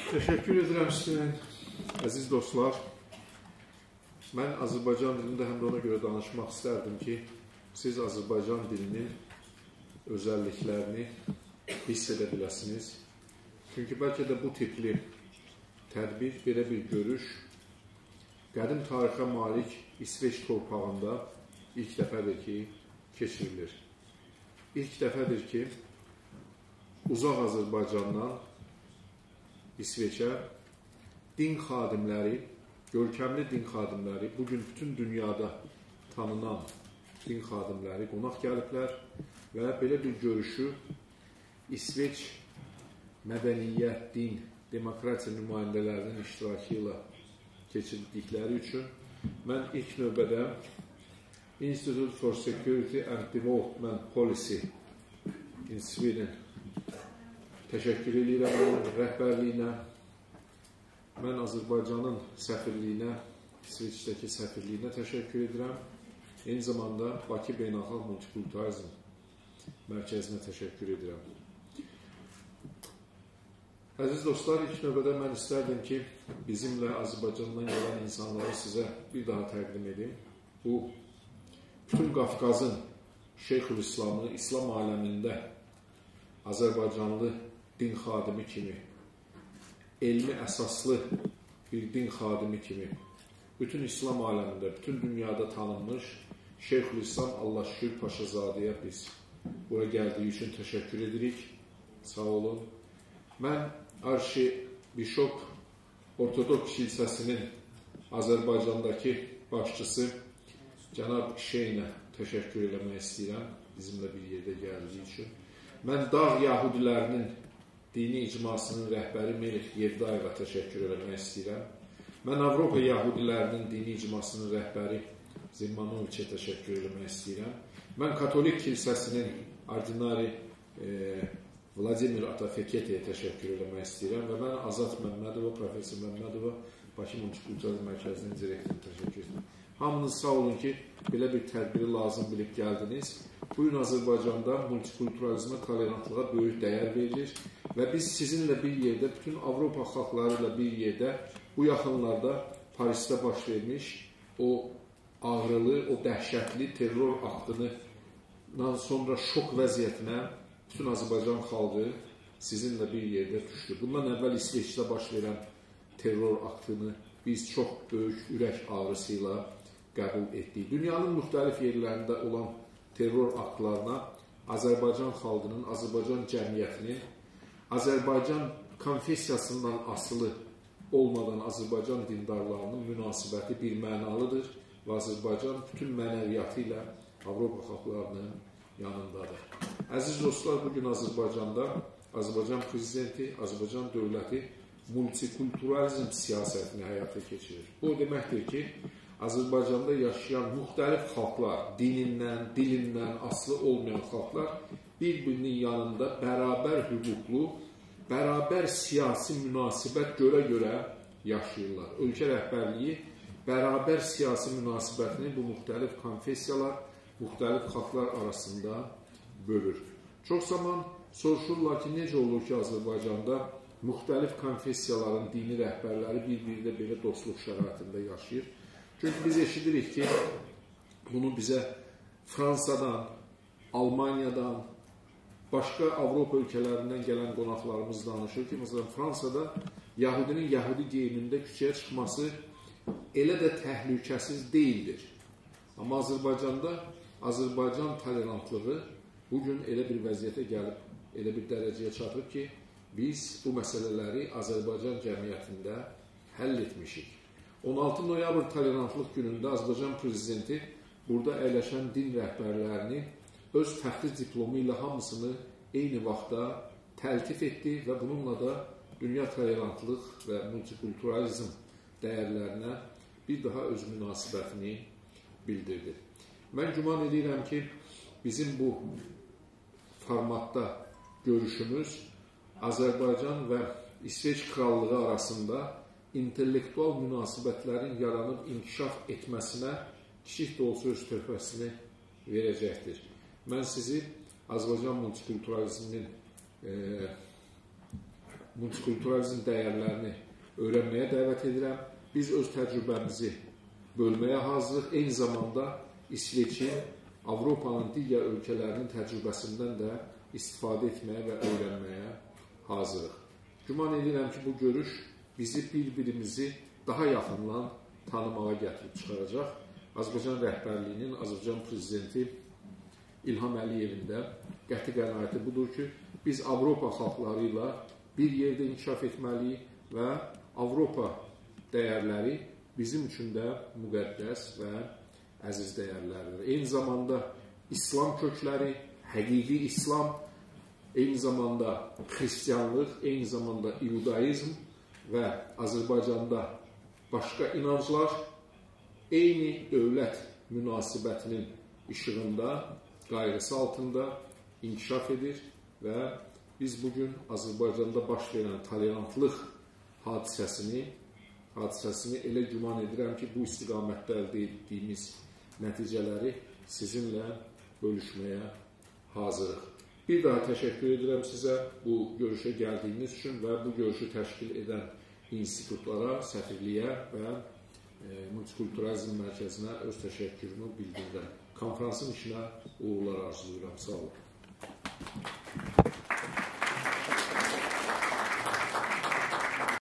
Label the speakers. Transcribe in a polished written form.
Speaker 1: Təşəkkür edirəm sizə, əziz dostlar. Mən Azərbaycan dilində həm də ona görə danışmaq istərdim ki, siz Azərbaycan dilinin özəlliklərini hiss edə biləsiniz. Çünki bəlkə də bu tipli tədbir, belə bir görüş qədim tarixə malik İsveç torpağında ilk dəfədir ki, keçirilir. İlk dəfədir ki, uzaq Azərbaycandan İsveçə din xadimləri, görkəmli din xadimləri, bugün bütün dünyada tanınan din xadimləri qonaq gəliblər və belə bir görüşü İsveç mədəniyyət, din, demokratiya nümayəndələrinin iştirakı ilə keçirdikləri üçün mən ilk növbədə Institute for Security and Development Policy in Sweden təşəkkür edirəm onun rəhbərliyinə. Mən Azərbaycanın səfirliyinə, İsveçdəki səfirliyinə təşəkkür edirəm. Eyni zamanda Bakı Beynəlxalq Multiculturalism Mərkəzinə təşəkkür edirəm. Əziz dostlar, ilk növbədə mən istərdim ki, bizimlə Azərbaycandan gələn insanları sizə bir daha təqdim edim. Bu, bütün Qafqazın Şeyxülislamı, İslam aləmində Azərbaycanlı din xadimi kimi, elmi əsaslı bir din xadimi kimi, bütün İslam aləmində, bütün dünyada tanınmış Şeyxülislam Allah şükür Paşazadəyə biz buraya gəldiyi üçün təşəkkür edirik. Sağ olun. Mən Arşibişop Ortodoks kilsəsinin Azərbaycandakı başçısı cənab Şeynə təşəkkür eləmək istəyirəm, bizimlə bir yerdə gəldiyi üçün. Mən Dağ Yahudilərinin dini icmasının rəhbəri Melih Yevdayeva təşəkkür eləmək istəyirəm. Mən Avropa Yahudilərinin dini icmasının rəhbəri Zimanoviçə təşəkkür eləmək istəyirəm. Mən Katolik kilsəsinin ordinari Vladimir Atafeketiyə təşəkkür eləmək istəyirəm və mən Azad Məmmədova, Profesor Məmmədova, Bakı Multiculturalism Mərkəzinin direktoru təşəkkür edirəm. Hamınız sağ olun ki, belə bir tədbiri lazım bilib gəldiniz. Bugün Azərbaycanda multikulturalizmə, tolerantlığa böyük dəyər verilir və biz sizinlə bir yerdə, bütün Avropa xalqları ilə bir yerdə bu yaxınlarda Parisdə baş vermiş o ağrılı, o dəhşətli terror aktından sonra şok vəziyyətinə bütün Azərbaycan xalqı sizinlə bir yerdə düşdü. Bundan əvvəl İsveçdə baş verən terror aktını biz çox böyük ürək ağrısıyla qəbul etdik. Dünyanın müxtəlif yerlərində olan terror aktlarına Azərbaycan xalqının, Azərbaycan cəmiyyətinin, Azərbaycan konfessiyasından asılı olmadan Azərbaycan dindarlarının münasibəti bir mənalıdır və Azərbaycan bütün mənəviyyatı ilə Avropa xalqlarının yanındadır. Əziz dostlar, bugün Azərbaycanda Azərbaycan prezidenti, Azərbaycan dövləti multikulturalizm siyasətini həyata keçirir. Bu deməkdir ki, Azərbaycanda yaşayan müxtəlif xalqlar, dinindən, dilindən asılı olmayan xalqlar bir-birinin yanında bərabər hüquqlu, bərabər siyasi münasibət görə-görə yaşayırlar. Ölkə rəhbərliyi bərabər siyasi münasibətini bu müxtəlif konfessiyalar, müxtəlif xalqlar arasında bölür. Çox zaman soruşurlar ki, necə olur ki, Azərbaycanda müxtəlif konfessiyaların dini rəhbərləri bir-birində belə dostluq şəraitində yaşayır. Çünki biz eşidirik ki, bunu bizə Fransadan, Almaniyadan, başqa Avropa ölkələrindən gələn qonaqlarımız danışır ki, məsələn, Fransada Yahudinin Yahudi geyimində küçəyə çıxması elə də təhlükəsiz deyildir. Amma Azərbaycanda Azərbaycan tolerantlığı bugün elə bir vəziyyətə gəlib, elə bir dərəcəyə çatıb ki, biz bu məsələləri Azərbaycan cəmiyyətində həll etmişik. 16 noyabr tolerantlıq günündə Azərbaycan prezidenti burada əyləşən din rəhbərlərini öz fəxri diplomu ilə hamısını eyni vaxtda təltif etdi və bununla da dünya tolerantlıq və multikulturalizm dəyərlərinə bir daha öz münasibətini bildirdi. Mən güman edirəm ki, bizim bu formatda görüşümüz Azərbaycan və İsveç krallığı arasında intellektual münasibətlərin yaranıb inkişaf etməsinə kiçik də olsa öz töhfəsini verəcəkdir. Mən sizi Azərbaycan multikulturalizminin multikulturalizm dəyərlərini öyrənməyə dəvət edirəm. Biz öz təcrübəmizi bölməyə hazırıq. Eyni zamanda İsveçin, Avropanın digər ölkələrinin təcrübəsindən də istifadə etməyə və öyrənməyə hazırıq. Güman edirəm ki, bu görüş bizi bir-birimizi daha yaxından tanımağa gətirib çıxaracaq. Azərbaycan rəhbərliyinin, Azərbaycan prezidenti İlham Əliyevin də qəti qənaəti budur ki, biz Avropa xalqları ilə bir yerdə inkişaf etməliyik və Avropa dəyərləri bizim üçün də müqəddəs və əziz dəyərlərdir. Eyni zamanda İslam kökləri, həqiqi İslam, eyni zamanda xristianlıq, eyni zamanda iudaizm və Azərbaycanda başqa inanclar eyni dövlət münasibətinin işığında, qayğısı altında inkişaf edir və biz bugün Azərbaycanda baş verən tolerantlıq hadisəsini elə güman edirəm ki, bu istiqamətdə əldə etdiyimiz nəticələri sizinlə bölüşməyə hazırıq. Bir daha təşəkkür edirəm sizə bu görüşə gəldiyiniz üçün və bu görüşü təşkil edən institutlara, səfirliyə və Multiculturalizm mərkəzinə öz təşəkkürümü bildirirəm. Konferansın işinə uğurlar arzulayıram. Sağ olun.